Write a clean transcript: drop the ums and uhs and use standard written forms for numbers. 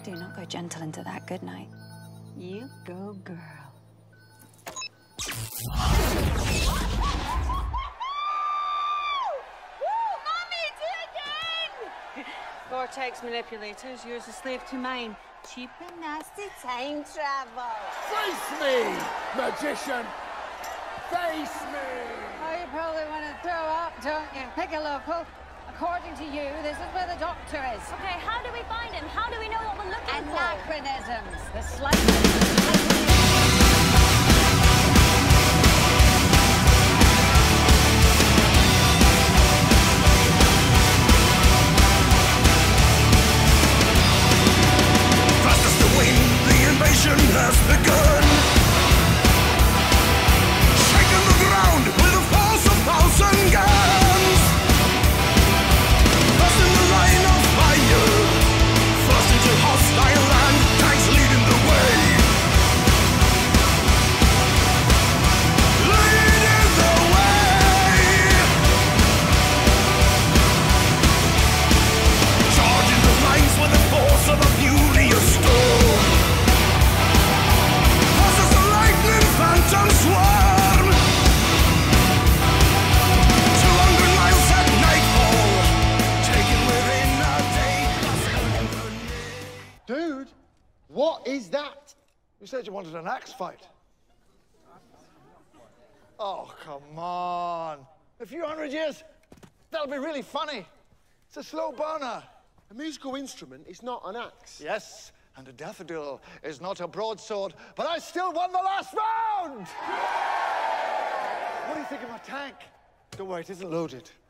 Do not go gentle into that good night. You go, girl. Vortex manipulators, yours a slave to mine. Cheap and nasty time travel. Face me, magician! Face me! Oh, you probably want to throw up, don't you? Pick a local. According to you, this is where the doctor is. Okay, how do we find him? How do we know what we're looking for? Anachronisms. The slightest... has begun. Shaking the ground with the force of 1,000 guns. First in the line of fire, first into hostile land, tanks leading the way. Leading the way. Charging the lines with the force of a furious storm. Phantom swarm. 200 miles at nightfall, taken within a day. Dude, what is that? You said you wanted an axe fight. Oh, come on. A few hundred years, that'll be really funny. It's a slow burner. A musical instrument is not an axe. Yes. And a daffodil is not a broadsword, but I still won the last round! What do you think of my tank? Don't worry, it isn't loaded.